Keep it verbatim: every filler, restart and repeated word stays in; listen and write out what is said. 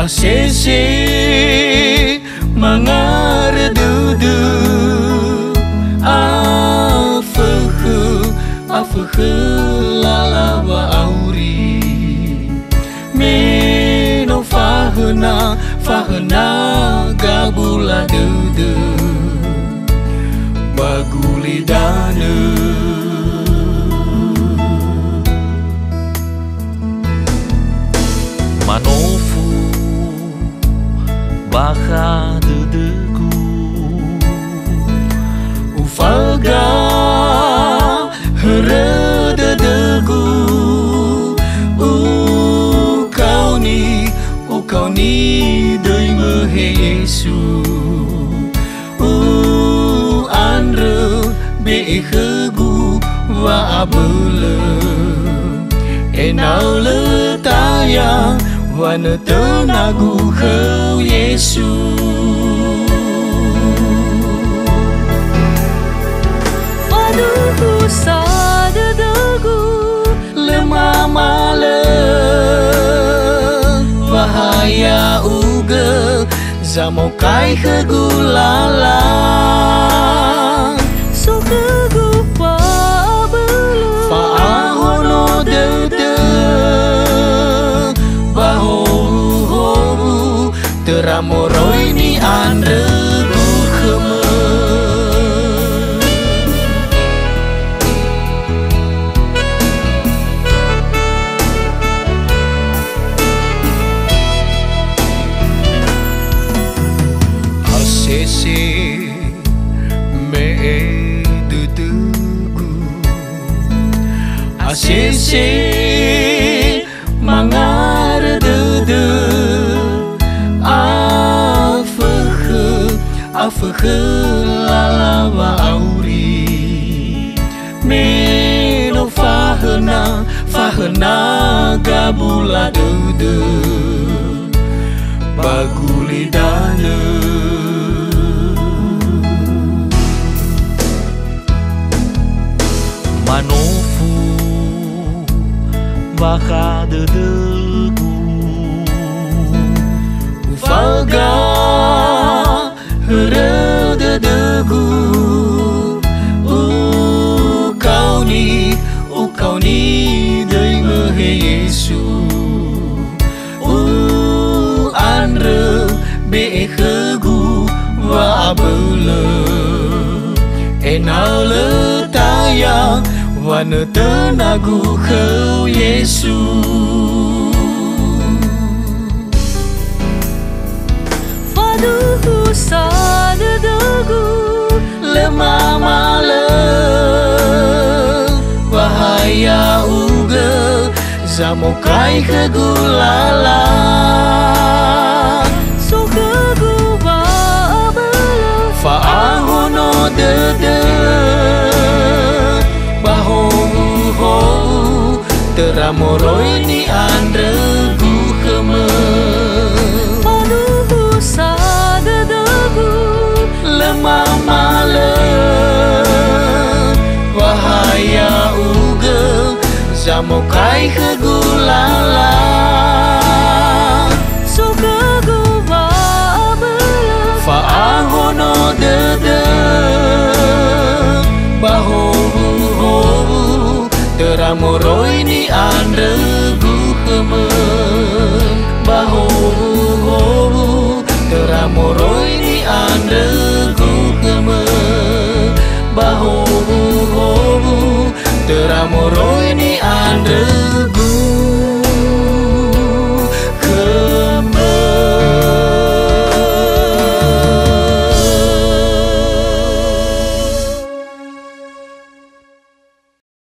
Asese mangardudu afuhu afuhu lalawa auri meno fahna fahna gabula dudu baguli danu manofu baka dedegu ufaga heredegu ukau ni ukau ni doi mehe Yesu u andre be khegu wa abule enau le taya wana tenagu kheu Yesu Faduhu sadadagu lemah male bahaya uga zamau kai khegulala so khegu pa belu fa ahono de de baho teramoroi ni andre gu kheme asese me dudugu asese mangar dudu afuhu lalawa auri meno fahna fahna gabula dudu baguli danu manofu baka dedegu ufaga heredegu ukau ni ukau ni doi mehe Yesu u andre be khegu wa abule enau le taya wana tenagu kheu Yesu Faduhu sadadagu lemah male bahaya uga zamau kai khegulala so khegu pa belu fa ahono de de baho ho teramoroi ni andre gu kheme Faduhu sadadagu lemah male bahaya uga zamau kai khegulala so khegu pa belu fa ahono de de baho ho teramoroi ni andre